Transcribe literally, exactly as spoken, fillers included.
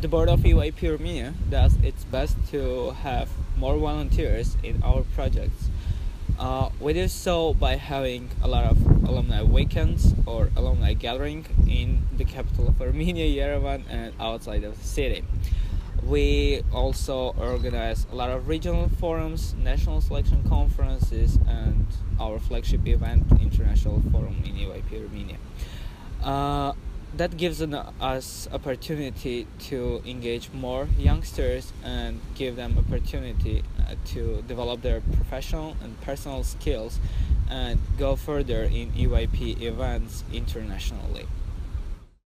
the board of E Y P Armenia does its best to have more volunteers in our projects. Uh, we do so by having a lot of alumni weekends or alumni gathering in the capital of Armenia, Yerevan, and outside of the city. We also organize a lot of regional forums, national selection conferences, and our flagship event, International Forum in E Y P Armenia. Uh, that gives an, us opportunity to engage more youngsters and give them opportunity uh, to develop their professional and personal skills and go further in E Y P events internationally.